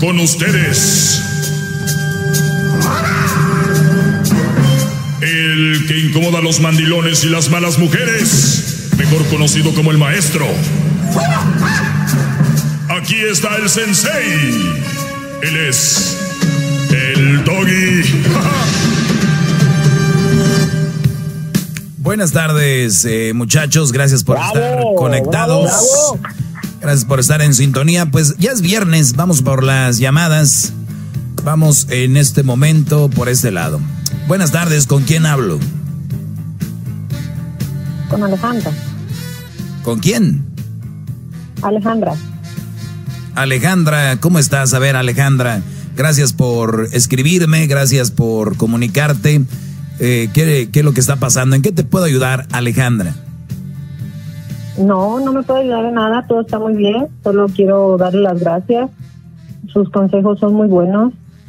Con ustedes, el que incomoda a los mandilones y las malas mujeres, mejor conocido como el maestro. Aquí está el sensei. Él es el Doggy. Buenas tardes, muchachos. Gracias por estar conectados. Bravo. Gracias por estar en sintonía. Pues ya es viernes, vamos por las llamadas. Vamos en este momento por este lado. Buenas tardes, ¿con quién hablo? Con Alejandra. ¿Con quién? Alejandra. Alejandra, ¿cómo estás? A ver, Alejandra, gracias por escribirme, gracias por comunicarte. ¿Qué es lo que está pasando? ¿En qué te puedo ayudar, Alejandra? No me puede ayudar en nada, todo está muy bien. Solo quiero darle las gracias. Sus consejos son muy buenos.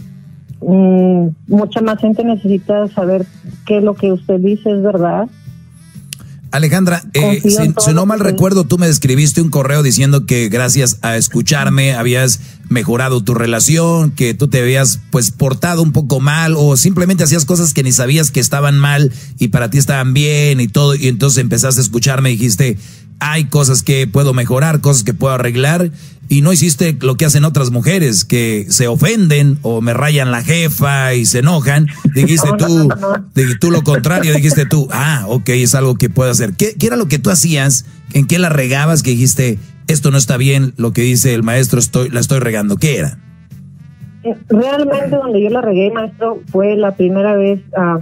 Mucha más gente necesita saber que lo que usted dice es verdad. Alejandra, si no mal recuerdo, tú me escribiste un correo diciendo que gracias a escucharme habías mejorado tu relación, que tú te habías pues portado un poco mal o simplemente hacías cosas que ni sabías que estaban mal y para ti estaban bien y todo, y entonces empezaste a escucharme y dijiste, hay cosas que puedo mejorar, cosas que puedo arreglar, y no hiciste lo que hacen otras mujeres que se ofenden o me rayan la jefa y se enojan. Dijiste tú lo contrario, dijiste tú, ok, es algo que puedo hacer. ¿Qué era lo que tú hacías? ¿En qué la regabas que dijiste, esto no está bien, lo que dice el maestro, la estoy regando? ¿Qué era? Realmente donde yo la regué, maestro, fue la primera vez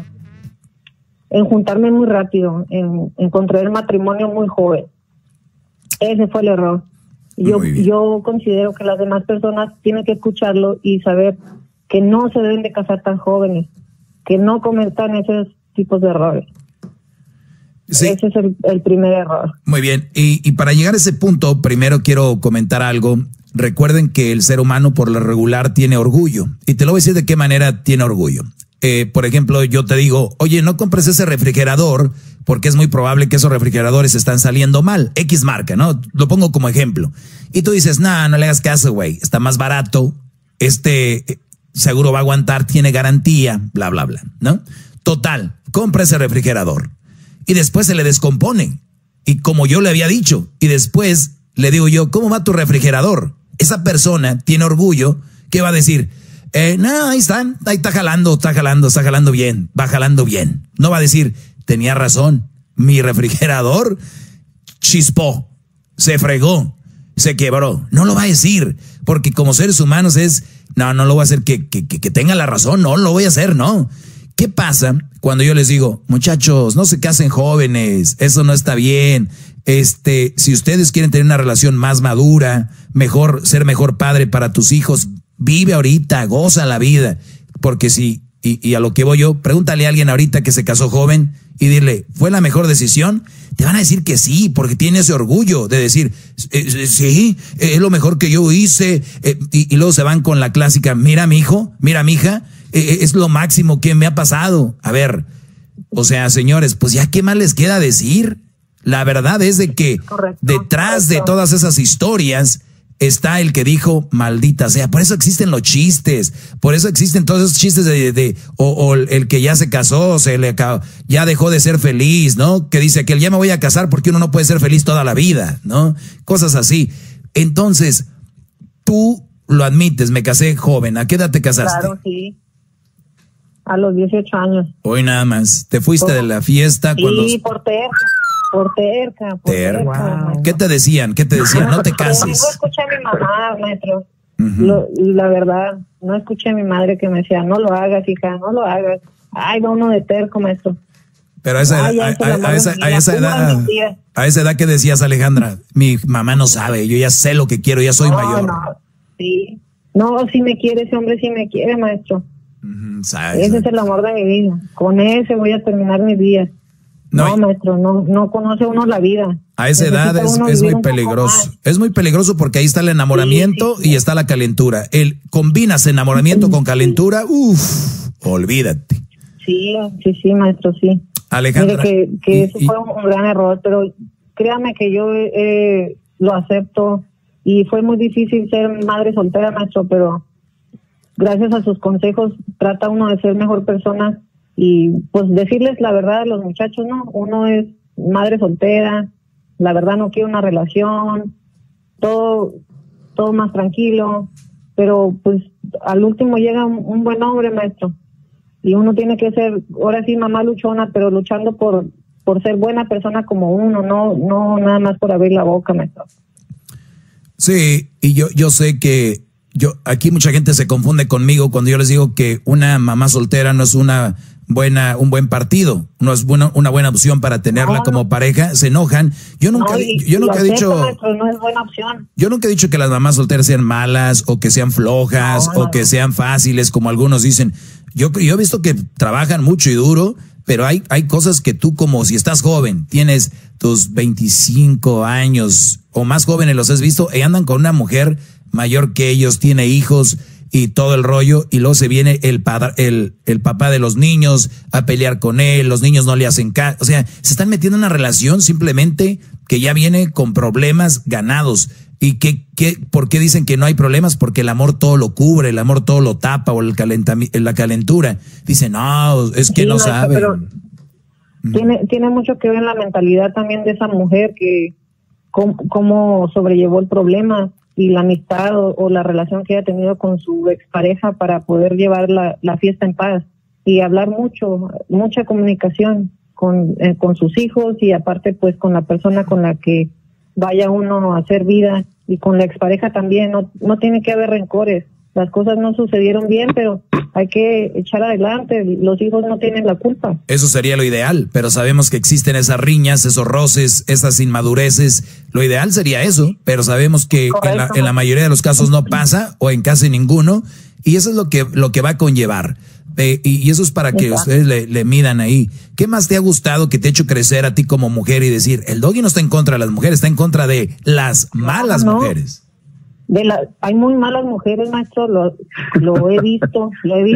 en juntarme muy rápido, en contraer matrimonio muy joven. Ese fue el error. Yo considero que las demás personas tienen que escucharlo y saber que no se deben de casar tan jóvenes, que no cometan esos tipos de errores. Sí. Ese es el primer error. Muy bien, y para llegar a ese punto, primero quiero comentar algo. Recuerden que el ser humano por lo regular tiene orgullo, y te lo voy a decir de qué manera tiene orgullo. Por ejemplo, yo te digo, oye, no compres ese refrigerador porque es muy probable que esos refrigeradores están saliendo mal. X marca, ¿no? Lo pongo como ejemplo. Y tú dices, no le hagas caso, güey. Está más barato. Seguro va a aguantar, tiene garantía, bla, bla, bla, ¿no? Total, compra ese refrigerador. Y después se le descompone. Y como yo le había dicho, y después le digo yo, ¿cómo va tu refrigerador? Esa persona tiene orgullo, ¿qué va a decir? No, ahí está jalando bien, va jalando bien. No va a decir, tenía razón, mi refrigerador chispó, se fregó, se quebró. No lo va a decir, porque como seres humanos no lo voy a hacer que tenga la razón, no lo voy a hacer, no. ¿Qué pasa cuando yo les digo, muchachos, no se casen jóvenes, eso no está bien? Si ustedes quieren tener una relación más madura, ser mejor padre para tus hijos, vive ahorita, goza la vida, porque y a lo que voy yo, pregúntale a alguien ahorita que se casó joven y dile, ¿fue la mejor decisión? Te van a decir que sí, porque tiene ese orgullo de decir, sí, es lo mejor que yo hice, y luego se van con la clásica, mira mi hijo, mira mi hija, es lo máximo que me ha pasado. A ver, o sea, señores, pues ya qué más les queda decir. La verdad es de que detrás de todas esas historias está el que dijo, maldita sea. Por eso existen los chistes, por eso existen todos esos chistes o el que ya se casó, ya dejó de ser feliz, ¿no? Que dice que ya me voy a casar porque uno no puede ser feliz toda la vida, ¿no? Cosas así. Entonces, tú lo admites, me casé joven. ¿A qué edad te casaste? Claro, sí. A los 18 años. Hoy nada más. ¿Te fuiste de la fiesta? Sí, por terca. Wow. ¿Qué te decían? No te cases. No escuché a mi mamá, maestro. La verdad, no escuché a mi madre que me decía, no lo hagas, hija, no lo hagas. Ay, va uno de terco, maestro. Pero a esa edad que decías, Alejandra, mi mamá no sabe, yo ya sé lo que quiero, ya soy mayor. Sí. No, si me quiere, ese hombre sí me quiere, maestro. Ese es el amor de mi vida. Con ese voy a terminar mis días. No, maestro, no conoce uno la vida. A esa edad es muy peligroso. Es muy peligroso porque ahí está el enamoramiento y está la calentura. Combinas enamoramiento con calentura, olvídate. Sí, maestro, sí. Alejandra. Mire que eso fue un gran error, pero créame que yo lo acepto y fue muy difícil ser madre soltera, maestro, pero gracias a sus consejos trata uno de ser mejor persona y pues decirles la verdad a los muchachos, ¿no? Uno es madre soltera, la verdad no quiere una relación, todo más tranquilo, pero pues al último llega un buen hombre, maestro, y uno tiene que ser, ahora sí, mamá luchona, pero luchando por ser buena persona como uno, no nada más por abrir la boca, maestro. Sí, y yo sé que aquí mucha gente se confunde conmigo cuando yo les digo que una mamá soltera no es un buen partido, no es una buena opción para tenerla como pareja, se enojan. Yo nunca he dicho, maestro, no es buena opción. Yo nunca he dicho que las mamás solteras sean malas o que sean flojas o que sean fáciles, como algunos dicen. Yo he visto que trabajan mucho y duro, pero hay cosas que tú, como si estás joven, tienes tus 25 años o más jóvenes, los has visto, y andan con una mujer mayor que ellos, tiene hijos y todo el rollo, y luego se viene el papá de los niños a pelear con él, los niños no le hacen caso, o sea, se están metiendo en una relación simplemente que ya viene con problemas ganados. ¿Y por qué dicen que no hay problemas? Porque el amor todo lo cubre, el amor todo lo tapa, o la calentura. Dicen, no, es que sí, no saben. Pero tiene mucho que ver en la mentalidad también de esa mujer, que cómo sobrellevó el problema y la amistad o la relación que haya tenido con su expareja para poder llevar la fiesta en paz y hablar mucha comunicación con sus hijos, y aparte pues con la persona con la que vaya uno a hacer vida, y con la expareja también. No tiene que haber rencores, las cosas no sucedieron bien, pero hay que echar adelante, los hijos no tienen la culpa. Eso sería lo ideal, pero sabemos que existen esas riñas, esos roces, esas inmadureces. Lo ideal sería eso, pero sabemos que en la mayoría de los casos no pasa, o en casi ninguno, y eso es lo que va a conllevar. Y eso es para que ustedes le midan ahí. ¿Qué más te ha gustado que te ha hecho crecer a ti como mujer y decir, el Doggy no está en contra de las mujeres, está en contra de las malas mujeres? Hay muy malas mujeres, maestro, lo he visto,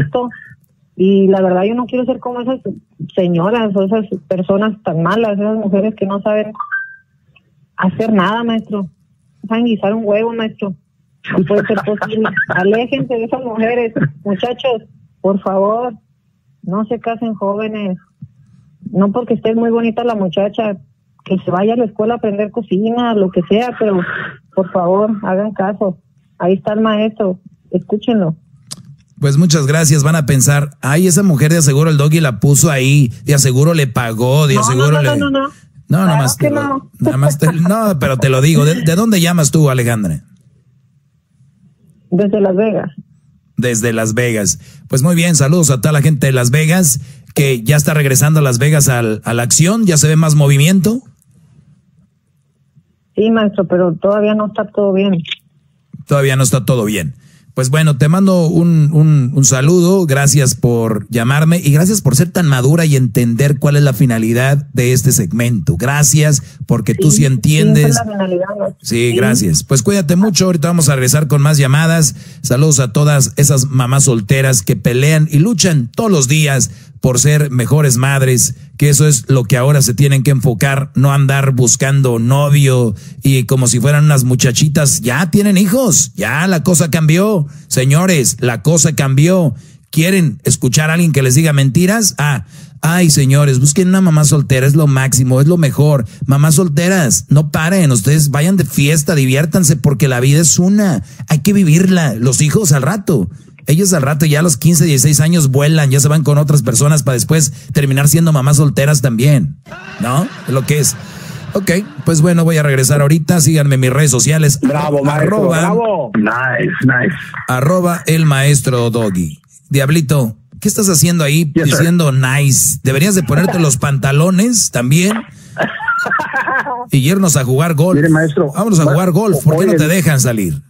y la verdad yo no quiero ser como esas señoras o esas personas tan malas, esas mujeres que no saben hacer nada, maestro. No saben guisar un huevo, maestro. No puede ser posible. Aléjense de esas mujeres, muchachos. Por favor, no se casen jóvenes. No porque esté muy bonita la muchacha, que se vaya a la escuela a aprender cocina, lo que sea, pero por favor, hagan caso. Ahí está el maestro, escúchenlo. Pues muchas gracias. Van a pensar, ay, esa mujer de aseguro el Doggy la puso ahí, de aseguro le pagó, de aseguro le... No, nada más que no. No, pero te lo digo. ¿De dónde llamas tú, Alejandra? Desde Las Vegas. Desde Las Vegas. Pues muy bien, saludos a toda la gente de Las Vegas, que ya está regresando a Las Vegas a la acción, ya se ve más movimiento. Sí, maestro, pero todavía no está todo bien. Todavía no está todo bien. Pues bueno, te mando un saludo, gracias por llamarme y gracias por ser tan madura y entender cuál es la finalidad de este segmento. Gracias, porque tú sí entiendes. Sí, gracias. Pues cuídate mucho, ahorita vamos a regresar con más llamadas. Saludos a todas esas mamás solteras que pelean y luchan todos los días por ser mejores madres, que eso es lo que ahora se tienen que enfocar, no andar buscando novio y como si fueran unas muchachitas. Ya tienen hijos, ya la cosa cambió, señores, la cosa cambió. ¿Quieren escuchar a alguien que les diga mentiras? Ay, señores, busquen una mamá soltera, es lo máximo, es lo mejor. Mamás solteras, no paren, ustedes vayan de fiesta, diviértanse, porque la vida es una, hay que vivirla. Los hijos al rato, ellos al rato ya a los 15, 16 años vuelan, ya se van con otras personas para después terminar siendo mamás solteras también, ¿no? Es lo que es. Ok, pues bueno, voy a regresar ahorita, síganme en mis redes sociales. Bravo, maestro, bravo. Nice. @ el maestro Doggy. Diablito, ¿qué estás haciendo ahí diciendo nice? Deberías de ponerte los pantalones también y irnos a jugar golf. Mire, maestro, vámonos a jugar golf. ¿Por qué no te dejan salir?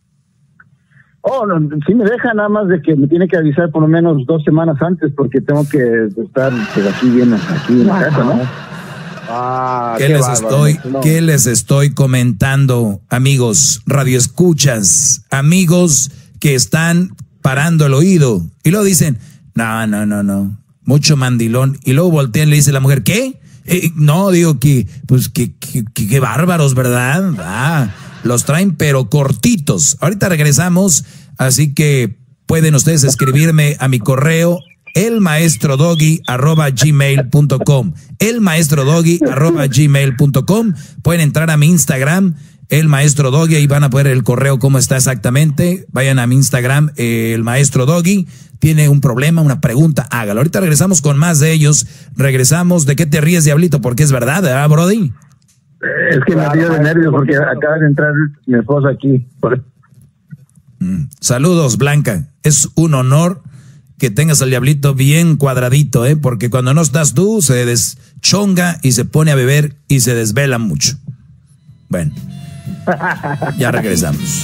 No, sí me deja, nada más de que me tiene que avisar por lo menos 2 semanas antes, porque tengo que estar pues, aquí en la casa, ¿no? ¿Qué les estoy comentando, amigos radioescuchas, amigos que están parando el oído y luego dicen, no, mucho mandilón, y luego voltean y le dice la mujer, ¿qué? No, digo que bárbaros, ¿verdad? Los traen pero cortitos. Ahorita regresamos, así que pueden ustedes escribirme a mi correo elmaestrodoggy@gmail.com, elmaestrodoggy@gmail.com. Pueden entrar a mi Instagram, El Maestro Doggy, ahí van a poder el correo cómo está exactamente. Vayan a mi Instagram, El Maestro Doggy. Tiene un problema, una pregunta, hágalo. Ahorita regresamos con más de ellos. Regresamos. ¿De qué te ríes, Diablito? Porque es verdad, ¿verdad, Brody? Es que me río de nervios porque acaba de entrar mi esposa aquí. Saludos, Blanca. Es un honor que tengas al Diablito bien cuadradito, porque cuando no estás tú, se deschonga y se pone a beber y se desvela mucho. Bueno, ya regresamos.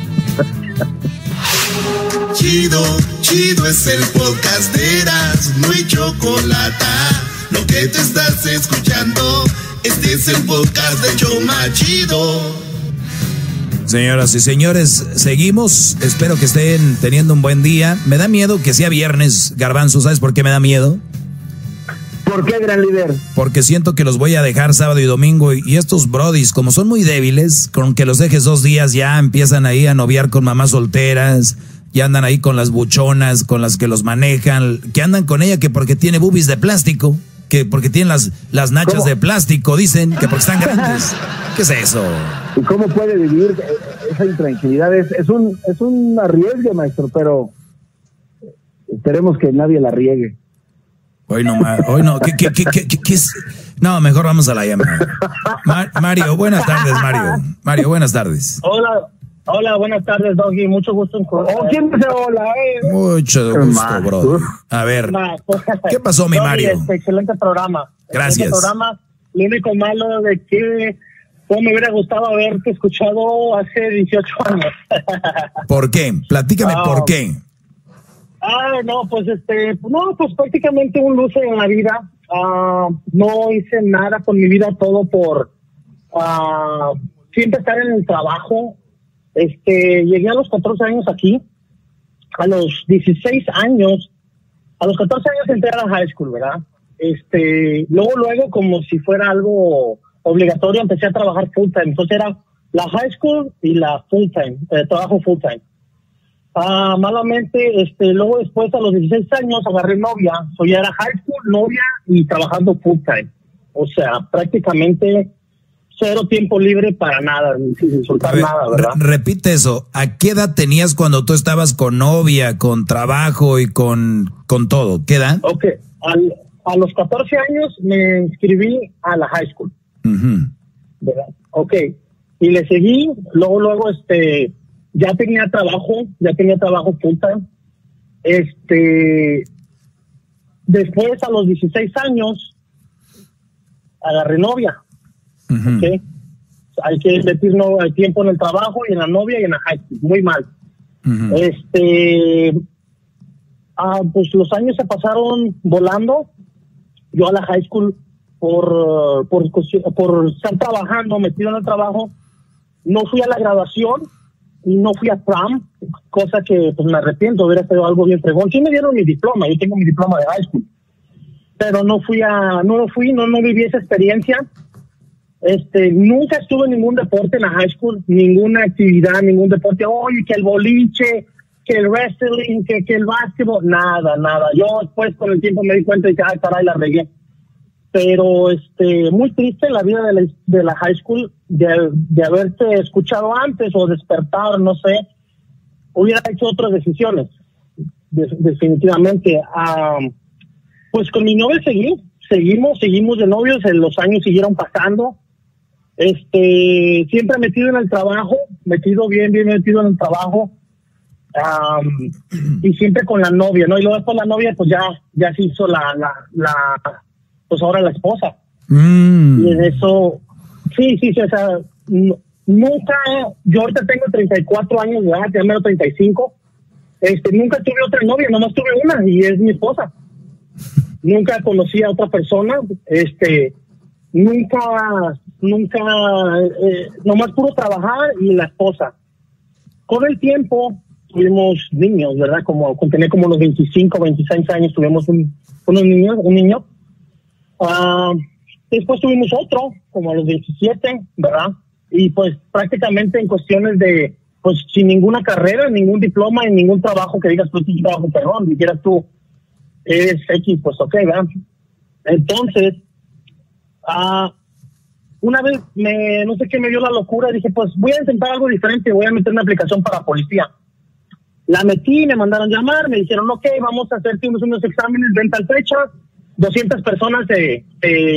Chido, chido es el podcast de Erazno y Chocolata. Lo que te estás escuchando, este es el podcast de Choma Chido. Señoras y señores, seguimos. Espero que estén teniendo un buen día. Me da miedo que sea viernes, Garbanzo. ¿Sabes por qué me da miedo? ¿Por qué, gran líder? Porque siento que los voy a dejar sábado y domingo. Y estos brodis, como son muy débiles, con que los dejes 2 días ya empiezan ahí a noviar con mamás solteras. Ya andan ahí con las buchonas, con las que los manejan. Que andan con ella que porque tiene boobies de plástico. Que porque tienen las nachas ¿Cómo? de plástico, dicen, que porque están grandes. ¿Qué es eso? ¿Y cómo puede vivir esa intranquilidad? Es un arriesgue, maestro, pero esperemos que nadie la riegue. Hoy no, ¿qué es? No, mejor vamos a la llamada. Mario, buenas tardes, Mario. Mario, buenas tardes. Hola, buenas tardes, Doggy. Mucho gusto en ¿Quién dice hola? Mucho gusto, bro. A ver, ¿qué pasó, mi Mario? Excelente programa. Gracias. Excelente programa. Lo único malo de que me hubiera gustado haberte escuchado hace 18 años. ¿Por qué? Platícame por qué. Pues prácticamente un luce en la vida. No hice nada con mi vida, todo por siempre estar en el trabajo. Llegué a los 14 años aquí. A los 16 años, a los 14 años entré a la high school, ¿verdad? Luego, como si fuera algo obligatorio, empecé a trabajar full time. Entonces era la high school y la full time, trabajo full time. Malamente, luego después a los 16 años agarré novia. Ya era high school, novia y trabajando full time. O sea, prácticamente cero tiempo libre para nada, sin soltar nada, ¿verdad? Repite eso. ¿A qué edad tenías cuando tú estabas con novia, con trabajo y con todo? ¿Qué edad? Ok, a los 14 años me inscribí a la high school. ¿Verdad? Ok, y le seguí, luego ya tenía trabajo full time. Después a los 16 años agarré novia. Okay. Hay que invertir tiempo en el trabajo y en la novia y en la high school. Muy mal. Pues los años se pasaron volando. Yo a la high school por estar trabajando, metido en el trabajo, no fui a la graduación y no fui a prom, cosa que pues me arrepiento, hubiera sido algo bien fregón. Sí me dieron mi diploma, yo tengo mi diploma de high school, pero no viví esa experiencia. Nunca estuve en ningún deporte en la high school, ninguna actividad, ningún deporte. Oye, que el boliche, que el wrestling, que el básquetbol, nada. Yo después con el tiempo me di cuenta de que, ay, caray, la regué. Pero, muy triste la vida de la high school, de haberte escuchado antes o despertar, no sé, hubiera hecho otras decisiones, definitivamente. Pues con mi novia seguimos de novios, los años siguieron pasando. Siempre metido en el trabajo, bien metido en el trabajo, y siempre con la novia, ¿no? Y luego después la novia, pues ya se hizo pues ahora la esposa. Y en eso, sí, o sea, nunca, yo ahorita tengo 34 años de edad, ya menos 35, nunca tuve otra novia, nomás tuve una, y es mi esposa. Nunca conocí a otra persona, nunca, nomás puro trabajar y la esposa. Con el tiempo tuvimos niños, ¿verdad? Tenía como unos 25, 26 años, tuvimos un niño. Después tuvimos otro, como a los 27, ¿verdad? Y pues prácticamente en cuestiones de pues sin ninguna carrera, ningún diploma, en ningún trabajo que digas, pues, un trabajo perrón, dijeras tú, es X, pues ok, ¿verdad? Entonces, una vez, no sé qué me dio la locura, dije, pues voy a intentar algo diferente, voy a meter una aplicación para policía. La metí, me mandaron llamar, me dijeron, ok, vamos a hacerte unos exámenes, ven tal fecha. 200 personas se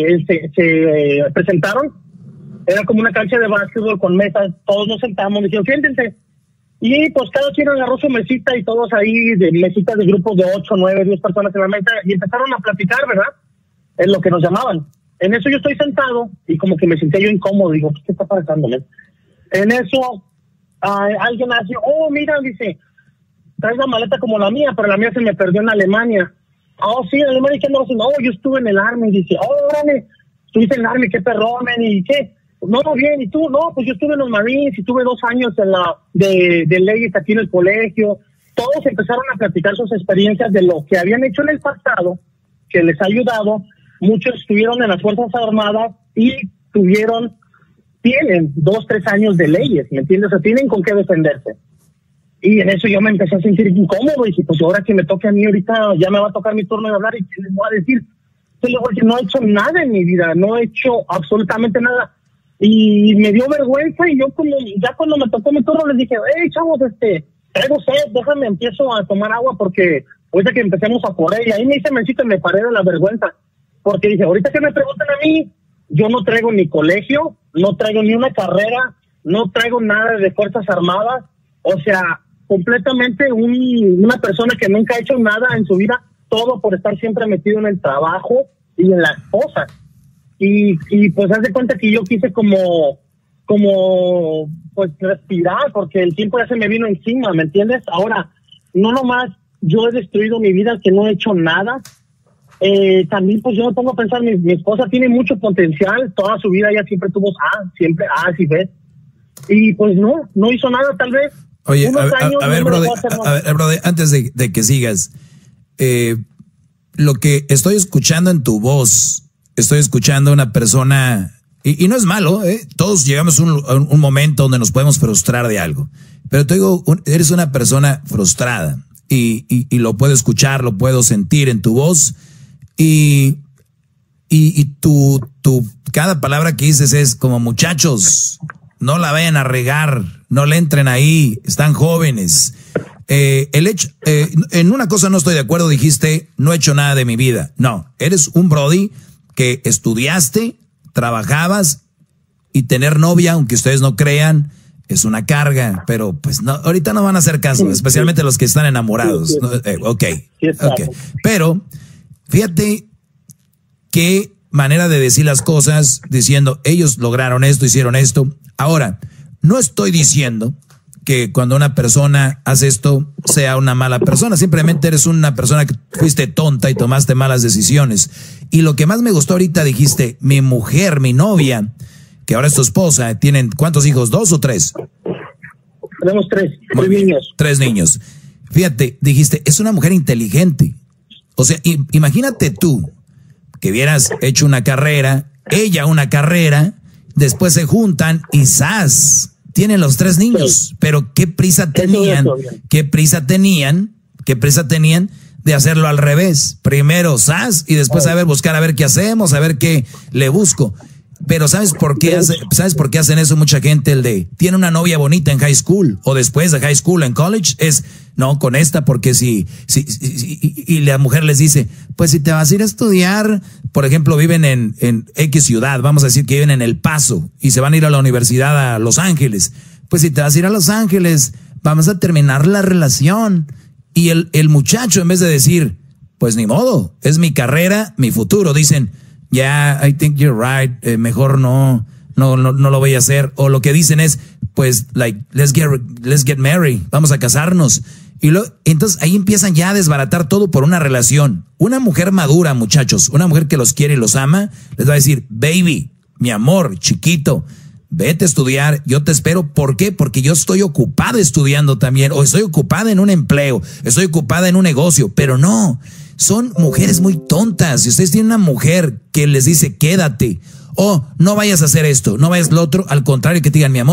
presentaron. Era como una cancha de básquetbol con mesas, todos nos sentamos, me dijeron, siéntense. Y pues cada quien agarró su mesita y todos ahí, de mesitas de grupos de 8, 9, 10 personas en la mesa, y empezaron a platicar, ¿verdad? En lo que nos llamaban. En eso yo estoy sentado y como que me sentía yo incómodo, digo, ¿qué está pasando? En eso alguien hace, oh, mira, dice, traes la maleta como la mía, pero la mía se me perdió en Alemania. Oh, sí, en Alemania, ¿qué no? No, yo estuve en el Army, dice, oh, órale, estuviste en el Army, qué perrón, ¿y qué? No, bien, ¿y tú? No, pues yo estuve en los Marines y tuve 2 años en de leyes aquí en el colegio. Todos empezaron a platicar sus experiencias de lo que habían hecho en el pasado, que les ha ayudado. Muchos estuvieron en las Fuerzas Armadas y tienen 2, 3 años de leyes, ¿me entiendes? O sea, tienen con qué defenderse. Y en eso yo me empecé a sentir incómodo y dije, pues ahora que me toque a mí ahorita, ya me va a tocar mi turno de hablar y ¿qué les voy a decir? Yo les voy a decir, no he hecho nada en mi vida, no he hecho absolutamente nada. Y me dio vergüenza y yo ya cuando me tocó mi turno les dije, hey chavos, traigo sed, déjame, empiezo a tomar agua porque ahorita que empecemos a correr, y ahí me hice mencito y me paré de la vergüenza, porque dije, ahorita que me preguntan a mí, yo no traigo ni colegio, no traigo ni una carrera, no traigo nada de Fuerzas Armadas, o sea, completamente una persona que nunca ha hecho nada en su vida, todo por estar siempre metido en el trabajo y en las cosas. Y pues haz de cuenta que yo quise como pues respirar, porque el tiempo ya se me vino encima, ¿me entiendes? Ahora, no nomás yo he destruido mi vida, que no he hecho nada, también pues yo me pongo a pensar, mi esposa tiene mucho potencial, toda su vida ella siempre tuvo siempre sí ves, y pues no hizo nada tal vez. Oye, a ver, brother, antes de que sigas, lo que estoy escuchando en tu voz, estoy escuchando a una persona, y no es malo, todos llegamos a un momento donde nos podemos frustrar de algo, pero te digo, eres una persona frustrada, y lo puedo escuchar, lo puedo sentir en tu voz, y tu cada palabra que dices es como, muchachos, no la vayan a regar, no le entren ahí, están jóvenes. En una cosa no estoy de acuerdo, dijiste, no he hecho nada de mi vida. No, eres un brody que estudiaste, trabajabas, y tener novia, aunque ustedes no crean, es una carga, pero pues no, ahorita no van a hacer caso, especialmente los que están enamorados. ¿No? Okay. Pero fíjate qué manera de decir las cosas, diciendo, ellos lograron esto, hicieron esto. Ahora, no estoy diciendo que cuando una persona hace esto sea una mala persona, simplemente eres una persona que fuiste tonta y tomaste malas decisiones. Y lo que más me gustó ahorita, dijiste, mi mujer, mi novia, que ahora es tu esposa, ¿tienen cuántos hijos? ¿2 o 3? Tenemos 3 niños. 3 niños. Fíjate, dijiste, es una mujer inteligente. O sea, imagínate tú que hubieras hecho una carrera, ella una carrera, después se juntan y ¡zas! Tienen los 3 niños, sí. Pero qué prisa tenían de hacerlo al revés. Primero ¡zas! Y después buscar a ver qué hacemos, a ver qué le busco. Pero ¿sabes por qué hacen eso mucha gente? Tiene una novia bonita en high school o después de high school en college, no, con esta, porque y la mujer les dice, pues si te vas a ir a estudiar, por ejemplo, viven en X ciudad, vamos a decir que viven en El Paso y se van a ir a la universidad a Los Ángeles, pues si te vas a ir a Los Ángeles, vamos a terminar la relación. Y el muchacho, en vez de decir, pues ni modo, es mi carrera, mi futuro, dicen, yeah, I think you're right, mejor no lo voy a hacer. O lo que dicen es, pues, let's get married, vamos a casarnos. Entonces ahí empiezan ya a desbaratar todo por una relación. Una mujer madura, muchachos, una mujer que los quiere y los ama, les va a decir, baby, mi amor, chiquito, vete a estudiar, yo te espero. ¿Por qué? Porque yo estoy ocupada estudiando también, o estoy ocupada en un empleo, estoy ocupada en un negocio, pero no. Son mujeres muy tontas. Si ustedes tienen una mujer que les dice, quédate, o no vayas a hacer esto, no vayas lo otro, al contrario, que te digan, mi amor,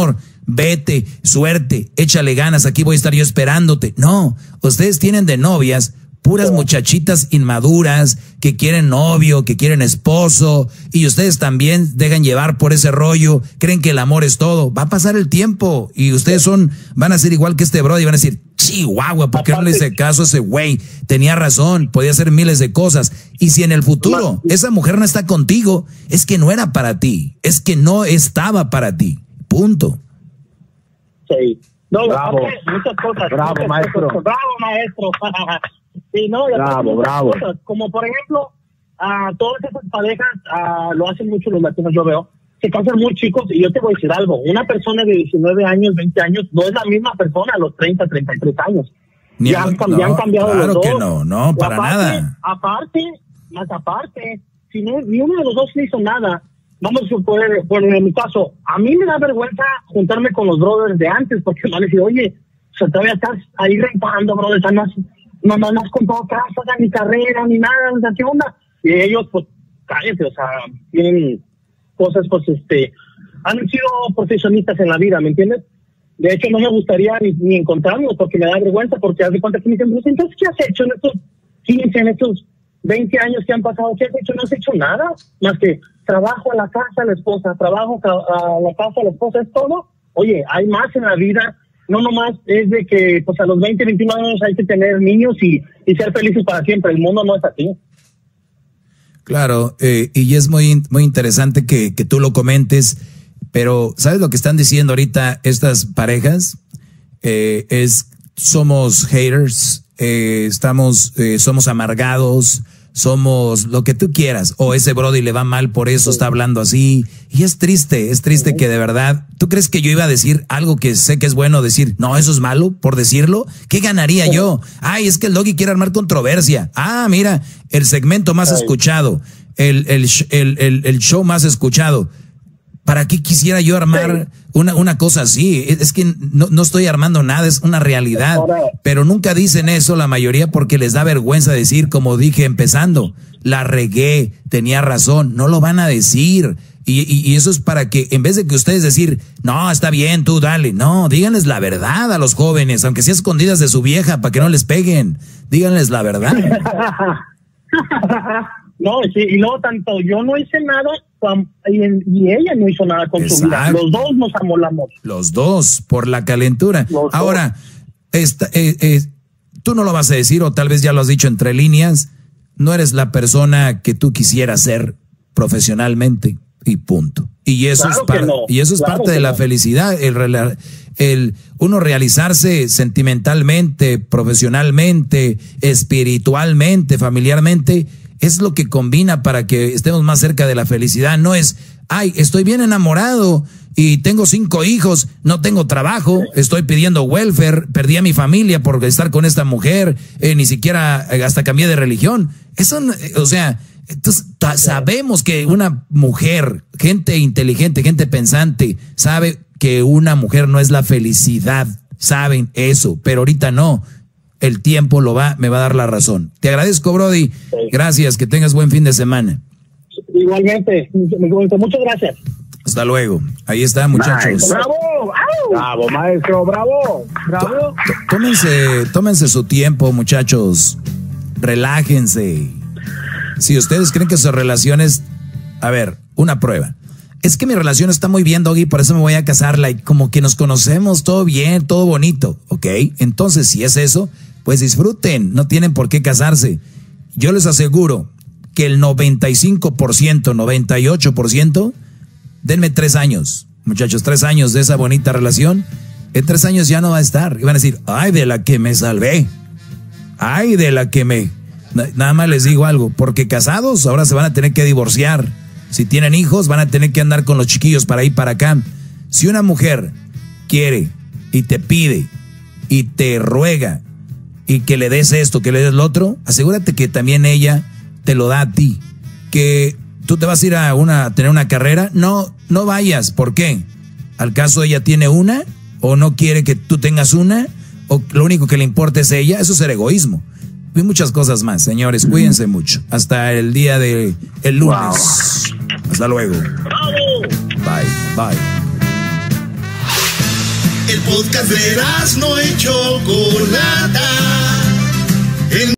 vete, suerte, échale ganas, aquí voy a estar yo esperándote. No, ustedes tienen de novias puras muchachitas inmaduras que quieren novio, que quieren esposo, y ustedes también dejan llevar por ese rollo, creen que el amor es todo. Va a pasar el tiempo y ustedes van a ser igual que este brother y van a decir, chihuahua, ¿por qué no le hice caso a ese güey? Tenía razón, podía hacer miles de cosas. Y si en el futuro esa mujer no está contigo, es que no era para ti, es que no estaba para ti, punto. Sí. No, bravo. Muchas cosas. Bravo, muchas maestro. Cosas. Bravo, maestro. Sí, no, bravo. Cosas, como por ejemplo, todas esas parejas lo hacen mucho los latinos, yo veo, se casan muy chicos, y yo te voy a decir algo, una persona de 19 años, 20 años, no es la misma persona a los 30, 33 años. Ya han cambiado claro los dos. Que no, para nada. Aparte, si no, ni uno de los dos hizo nada. Vamos a suponer, bueno, en mi caso, a mí me da vergüenza juntarme con los brothers de antes, porque me van a decir, oye, o sea, todavía estás ahí rentando, brother, no has comprado casa, ni carrera, ni nada, o sea, ¿qué onda? Y ellos, pues, cállate, o sea, tienen cosas, pues, han sido profesionistas en la vida, ¿me entiendes? De hecho, no me gustaría ni encontrarlos, porque me da vergüenza, porque haz de cuenta que me dicen, pues, entonces, ¿qué has hecho en estos 15, en estos 20 años que han pasado? ¿Qué has hecho? No has hecho nada, más que trabajo a la casa, a la esposa, trabajo a la casa, a la esposa, es todo. Oye, hay más en la vida. No nomás es de que pues a los 20, 21 años hay que tener niños y ser felices para siempre. El mundo no es así. Claro, y es muy interesante que tú lo comentes, pero ¿sabes lo que están diciendo ahorita estas parejas? Somos haters, somos amargados, somos lo que tú quieras, o ese brody le va mal, por eso está hablando así, y es triste que de verdad, ¿tú crees que yo iba a decir algo que sé que es bueno decir? No, eso es malo, por decirlo. ¿Qué ganaría yo? Ay, es que el Doggy quiere armar controversia. Mira, el segmento más escuchado, el show más escuchado. ¿Para qué quisiera yo armar una cosa así? Es que no estoy armando nada, es una realidad. Pero nunca dicen eso la mayoría porque les da vergüenza decir, como dije empezando, la regué, tenía razón. No lo van a decir. Y eso es para que, en vez de que ustedes decir, no, está bien, tú dale. No, díganles la verdad a los jóvenes, aunque sea escondidas de su vieja, para que no les peguen. Díganles la verdad. No, sí, y luego tanto yo no hice nada y ella no hizo nada con su vida. Los dos nos amolamos. Los dos, por la calentura. Ahora, tú no lo vas a decir, o tal vez ya lo has dicho entre líneas, no eres la persona que tú quisieras ser profesionalmente, y punto. Y eso es parte de la felicidad, el uno realizarse sentimentalmente, profesionalmente, espiritualmente, familiarmente. Es lo que combina para que estemos más cerca de la felicidad. No es, estoy bien enamorado y tengo 5 hijos, no tengo trabajo, estoy pidiendo welfare, perdí a mi familia por estar con esta mujer, ni siquiera hasta cambié de religión. Eso, o sea, entonces sabemos que una mujer, gente inteligente, gente pensante, sabe que una mujer no es la felicidad, saben eso, pero ahorita no. El tiempo me va a dar la razón. Te agradezco, Brody. Sí. Gracias, que tengas buen fin de semana. Igualmente, muchas gracias. Hasta luego. Ahí está, muchachos. Nice. ¡Bravo! ¡Bravo, maestro! ¡Bravo! ¡Bravo! Tómense su tiempo, muchachos. Relájense. Si ustedes creen que sus relaciones... A ver, una prueba. Es que mi relación está muy bien, Doggy, por eso me voy a casar. Como que nos conocemos, todo bien, todo bonito. ¿Ok? Entonces, si es eso, pues disfruten. No tienen por qué casarse. Yo les aseguro que el 95%, 98%, denme 3 años. Muchachos, 3 años de esa bonita relación. En 3 años ya no va a estar. Y van a decir, ay, de la que me salvé. Ay, de la que me... Nada más les digo algo. Porque casados ahora se van a tener que divorciar. Si tienen hijos, van a tener que andar con los chiquillos para ir para acá. Si una mujer quiere y te pide y te ruega y que le des esto, que le des lo otro, asegúrate que también ella te lo da a ti. Que tú te vas a ir a tener una carrera, no vayas. ¿Por qué? ¿Al caso ella tiene una? ¿O no quiere que tú tengas una? ¿O lo único que le importa es ella? Eso es ser egoísmo. Y muchas cosas más, señores. Cuídense mucho. Hasta el día del lunes. Wow. Hasta luego. Bye. El podcast de Erazno y Chocolata.